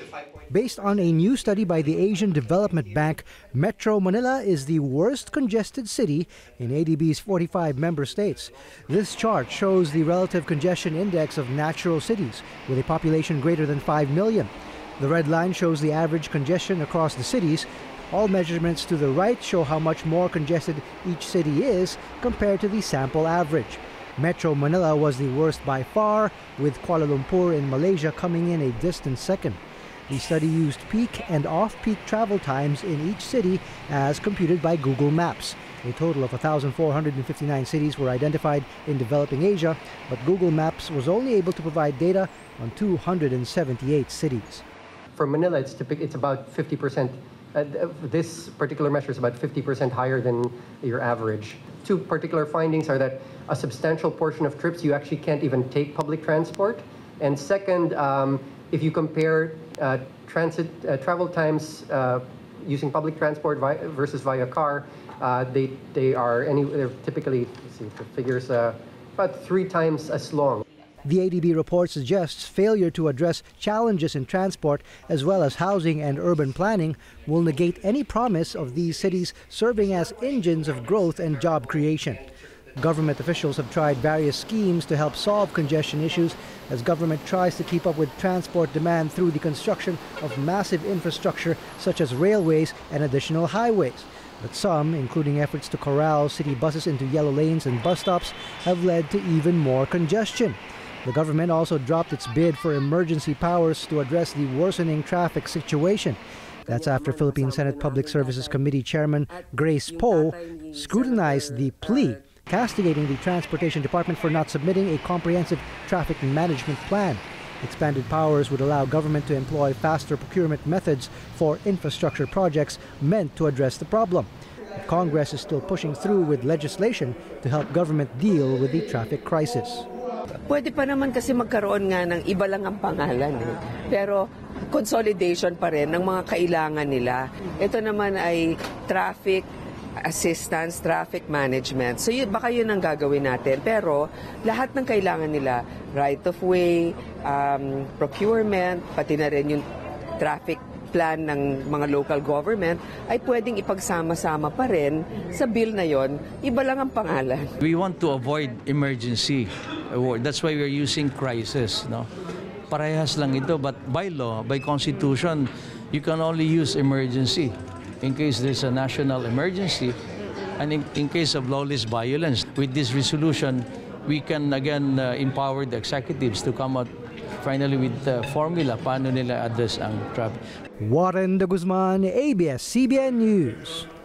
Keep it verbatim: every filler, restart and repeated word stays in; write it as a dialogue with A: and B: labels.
A: Based on a new study by the Asian Development Bank, Metro Manila is the worst congested city in A D B's forty-five member states. This chart shows the relative congestion index of natural cities with a population greater than five million. The red line shows the average congestion across the cities. All measurements to the right show how much more congested each city is compared to the sample average. Metro Manila was the worst by far, with Kuala Lumpur in Malaysia coming in a distant second. The study used peak and off-peak travel times in each city as computed by Google Maps. A total of one thousand four hundred fifty-nine cities were identified in developing Asia, but Google Maps was only able to provide data on two hundred seventy-eight cities.
B: For Manila, it's, typical, it's about fifty percent. Uh, this particular measure is about fifty percent higher than your average. Two particular findings are that a substantial portion of trips you actually can't even take public transport. And second, um, if you compare uh, transit uh, travel times uh, using public transport via, versus via car, uh, they, they are any, they're typically, let's see, the figures uh, about three times as long.
A: The A D B report suggests failure to address challenges in transport as well as housing and urban planning will negate any promise of these cities serving as engines of growth and job creation. Government officials have tried various schemes to help solve congestion issues as government tries to keep up with transport demand through the construction of massive infrastructure such as railways and additional highways. But some, including efforts to corral city buses into yellow lanes and bus stops, have led to even more congestion. The government also dropped its bid for emergency powers to address the worsening traffic situation. That's after Philippine Senate Public Services Committee Chairman Grace Poe scrutinized the plea castigating the Transportation Department for not submitting a comprehensive traffic management plan. Expanded powers would allow government to employ faster procurement methods for infrastructure projects meant to address the problem. But Congress is still pushing through with legislation to help government deal with the traffic crisis.
C: Pwede pa naman kasi magkaroon nga ng iba lang ang pangalan. Eh. Pero consolidation pa rin ng mga kailangan nila. Ito naman ay traffic assistance, traffic management. So yun, baka yun ang gagawin natin. Pero lahat ng kailangan nila, right of way, um, procurement, pati na rin yung traffic plan ng mga local government ay pwedeng ipagsama-sama pa rin sa bill na yon, iba lang ang pangalan.
D: We want to avoid emergency. That's why we're using crisis. No? Parehas lang ito, but by law, by constitution, you can only use emergency in case there's a national emergency and in, in case of lawless violence. With this resolution, we can again uh, empower the executives to come out finally with the formula paano nila address ang traffic.
A: Warren de Guzman, A B S C B N News.